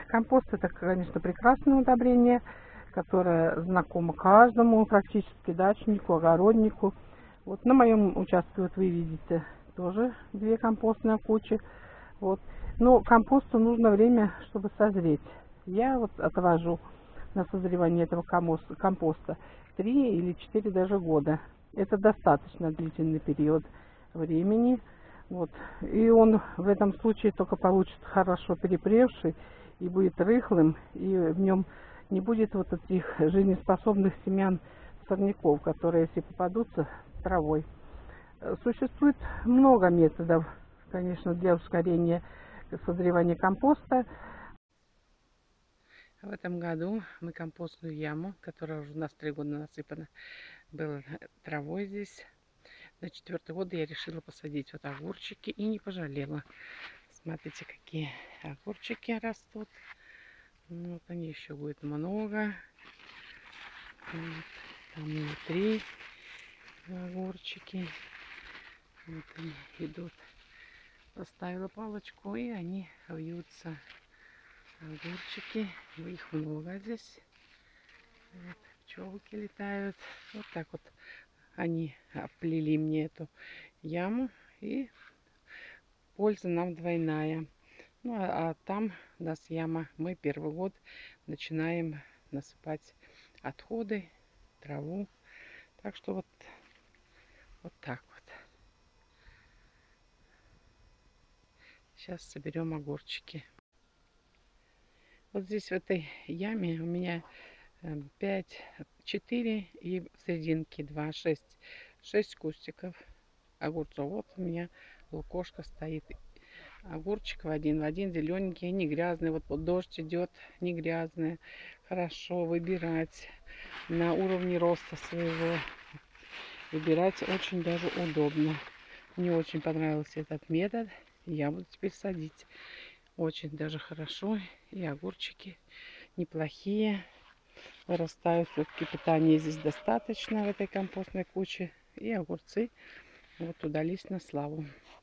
Компост это, конечно, прекрасное удобрение, которое знакомо каждому практически дачнику, огороднику. Вот на моем участке, вот вы видите, тоже 2 компостные кучи. Вот. Но компосту нужно время, чтобы созреть. Я вот отвожу на созревание этого компоста 3 или 4 даже года. Это достаточно длительный период времени. Вот. И он в этом случае только получится хорошо перепревший и будет рыхлым, и в нем не будет вот этих жизнеспособных семян сорняков, которые, если попадутся, травой. Существует много методов, конечно, для ускорения созревания компоста. В этом году мы компостную яму, которая уже у нас 3 года насыпана, была травой здесь. На 4-й год я решила посадить вот огурчики и не пожалела. Смотрите, какие огурчики растут. Вот они еще будет много. Вот, там внутри огурчики. Вот они идут. Поставила палочку, и они вьются. Огурчики. Их много здесь. Вот, пчелки летают. Вот так вот они оплели мне эту яму. И польза нам двойная. Ну, а там у нас яма. Мы 1-й год начинаем насыпать отходы, траву. Так что вот так вот. Сейчас соберем огурчики. Вот здесь в этой яме у меня 5, 4 и в серединке 2, 6 кустиков огурцов. Вот у меня лукошка стоит. Огурчик в один зелененький, не грязный. Вот дождь идет, не грязный. Хорошо выбирать на уровне роста своего. Выбирать очень даже удобно. Мне очень понравился этот метод. Я буду теперь садить. Очень даже хорошо. И огурчики неплохие. Вырастают. Все-таки питания здесь достаточно в этой компостной куче. И огурцы вот удались на славу.